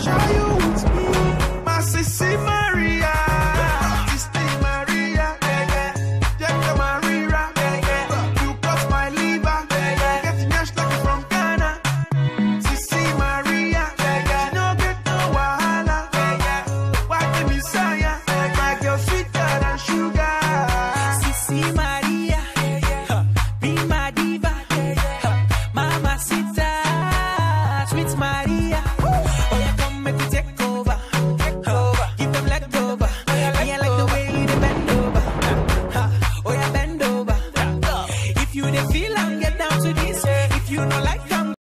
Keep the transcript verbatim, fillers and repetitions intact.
Show you with me, my Sissy Maria, Sissy Maria, yeah, yeah. Jacka Maria, yeah, yeah. You cut my liver, yeah, yeah. Get mashed like from Ghana, Sissy Maria, yeah, yeah. No get no wahala, yeah, yeah. Why the Messiah, my girl sweeter than sugar, Sissy Maria, huh, be my diva, huh, Mama Sita, sweet Maria.